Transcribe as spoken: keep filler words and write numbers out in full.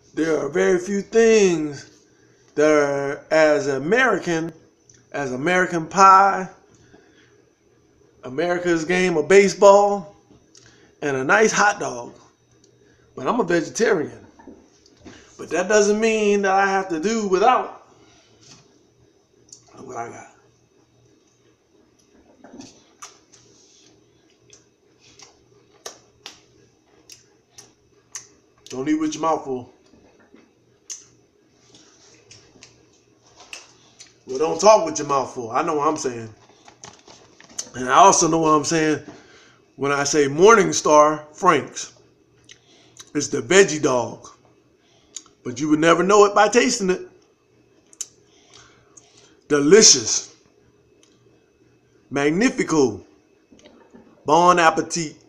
There are very few things that are as American as American pie, America's game of baseball, and a nice hot dog. But I'm a vegetarian. But that doesn't mean that I have to do without what I got. Don't eat with your mouth full. Well, don't talk with your mouth full. I know what I'm saying. And I also know what I'm saying when I say Morningstar Franks. It's the veggie dog. But you would never know it by tasting it. Delicious. Magnifico. Bon appetit.